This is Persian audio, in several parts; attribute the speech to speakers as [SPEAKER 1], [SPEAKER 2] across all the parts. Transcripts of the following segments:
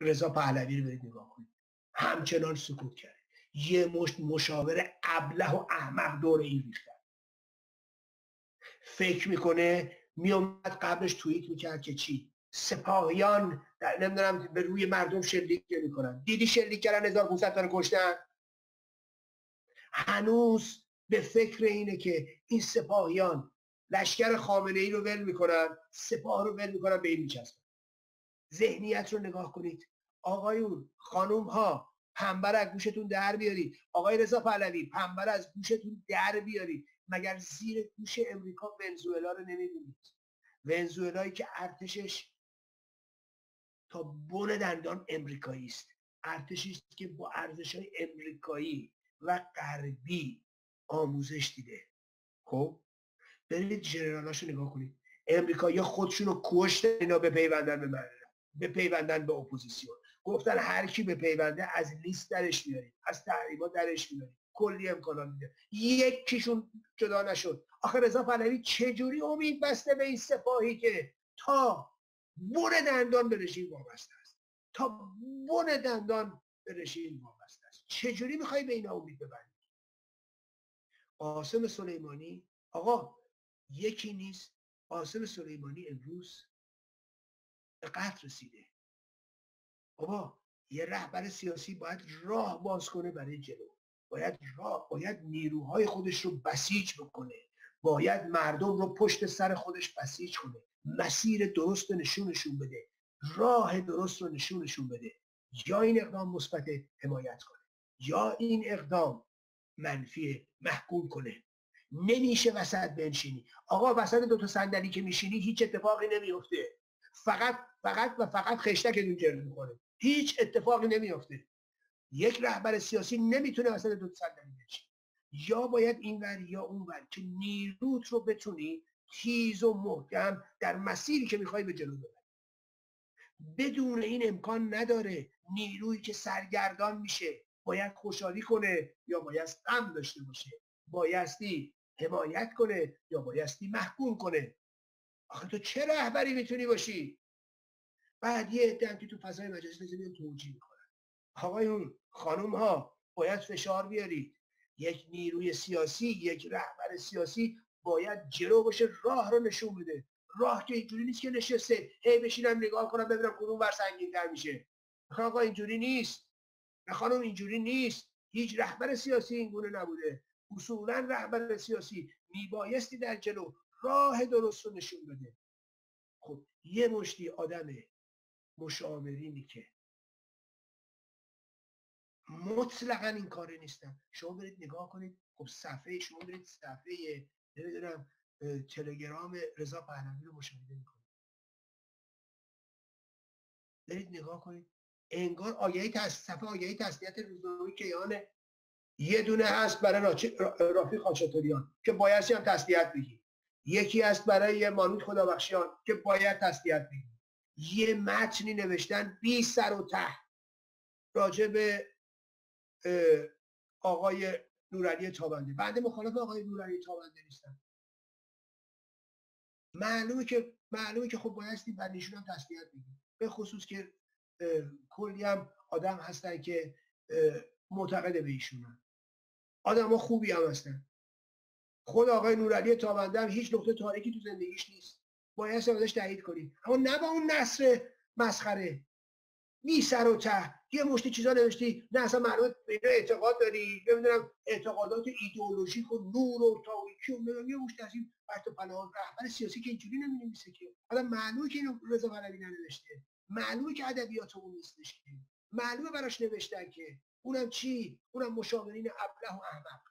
[SPEAKER 1] رضا پهلوی رو برید نگاه کنید، همچنان سکوت کرد. یه مشت مشاور ابله و احمق دور این ریختن. فکر میکنه میومد قبلش توییت میکرد که چی؟ سپاهیان نمیدونم به روی مردم شلیک نمیکنن. دیدی شلیک کردن 1500 تا رو کشتن؟ هنوز به فکر اینه که این سپاهیان لشکر خامنه ای رو ول میکنن، سپاه رو ول میکنن، به این میچسبن. ذهنیت رو نگاه کنید. آقایون، خانوم ها، پنبه رو از گوشتون در بیارید. آقای رضا پهلوی، پنبه رو از گوشتون در بیارید. مگر زیر گوش امریکا ونزوئلا رو نمیبینید؟ ونزوئلایی که ارتشش تا بن دندان امریکایی است، ارتشی است که با ارزش‌های امریکایی و غربی آموزش دیده. خب برید ژنرالاشو نگاه کنید. امریکایی‌ها خودشون رو کشتن اینا بپیوندن به مردم، بپیوندن به اپوزیسیون. گفتن هر کی بپیونده از لیست درش میاریم، از تحریمات درش میاریم، کلی امکانات میده. یکیشون جدا نشد. آخه رضا پهلوی چجوری امید بسته به این سپاهی که تا بن دندان به رژیم وابسته است، تا بن دندان به رژیم وابسته است؟ چجوری میخوای به اینا امید ببندی؟ قاسم سلیمانی، آقا یکی نیست. قاسم سلیمانی امروز به قتل رسیده. بابا یه رهبر سیاسی باید راه باز کنه برای جلو، باید نیروهای خودش رو بسیج بکنه، باید مردم رو پشت سر خودش بسیج کنه، مسیر درست رو نشونشون بده، راه درست رو نشونشون بده. یا این اقدام مثبت حمایت کنه، یا این اقدام منفی محکوم کنه. نمیشه وسط بنشینی. آقا وسط دوتا صندلی که میشینی هیچ اتفاقی نمیفته، فقط خشتکتون جلو میکنه، هیچ اتفاقی نمیفته. یک رهبر سیاسی نمیتونه وسط دوتا صندلی بنشینه. یا باید این ور یا اون ور که نیروت رو بتونی تیز و محکم در مسیری که میخوای به جلو ببری. بدون این امکان نداره. نیرویی که سرگردان میشه باید خوشحالی کنه یا باید غم داشته باشه، بایستی حمایت کنه یا بایستی محکوم کنه. آخه تو چه رهبری میتونی باشی؟ بعد یه عده که تو فضای مجازی میان توجیه میکنن. آقایون، خانوم ها، باید فشار بیارید. یک نیروی سیاسی، یک رهبر سیاسی باید جلو باشه، راه رو نشون بده. راه که اینجوری نیست که نشسته هی بشینم نگاه کنم ببینم کدوم ور سنگین‌تر میشه. آقا اینجوری نیست. خانم اینجوری نیست. هیچ رهبر سیاسی اینگونه نبوده. اصولا رهبر سیاسی میبایستی در جلو راه درست رو نشون بده. خب یه مشتی آدم مشاورینی که مطلقا این کاره نیستن، شما برید نگاه کنید. خب شما برید صفحه نمیدونم تلگرام رضا پهلوی رو مشاهده میکنید، برید نگاه کنید. انگار صفحه آگهی تسلیت روزنامه کیانه. یه دونه هست برای رافی خاچاتوریان که بایستی هم تسلیت بگی، یکی هست برای مانوت خدابخشیان که باید تسلیت بگی. یه متنی نوشتن بی سر و ته راجع به آقای نورعلی تابنده. بنده مخالف آقای نورعلی تابنده نیستم. معلومه که خب بایستی بندیشون هم تسلیت بگیم، به خصوص که کلی هم آدم هستن که معتقد به ایشونن، آدم ها خوبی هم هستن. خود آقای نورعلی تابنده هم هیچ نقطه تاریکی تو زندگیش نیست، باید ازش تایید کنیم، اما نه با اون نثر مسخره بی سر و ته یه مشتی چیزا نوشتی، نه اصلا معلومه به اینا اعتقاد داری، نمیدونم اعتقادات ایدئولوژیک و نور و تاریکی و یه مشت از این بحث و پناه. رهبر سیاسی که اینجوری نمی‌نویسه که. حالا معلومه که اینو رضا پهلوی ننوشته، معلومه که ادبیات اون نیستش که، معلومه براش نوشتن که. اونم چی؟ اونم مشاورین ابله و احمق.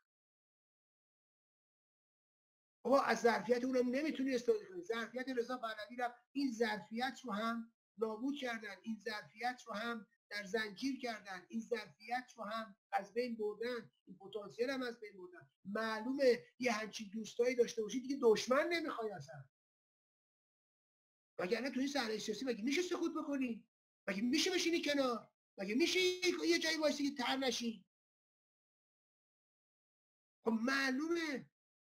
[SPEAKER 1] بابا از ظرفیت اونم نمیتونی استفاده کنی. ظرفیت رضا پهلوی رو، این ظرفیت رو هم نابود کردن، این ظرفیت رو هم در زنجیر کردن، این ظرفیت رو هم از بین بردن، این پتانسیل هم از بین بردن. معلومه یه همچین دوستایی داشته باشی دیگه دشمن نمیخوای اصلا. وگرنه تو این صحنه سیاسی مگه میشه سکوت بکنی؟ مگه میشه بشینی کنار؟ مگه میشه یه جایی وایسی که تر نشی؟ خب معلومه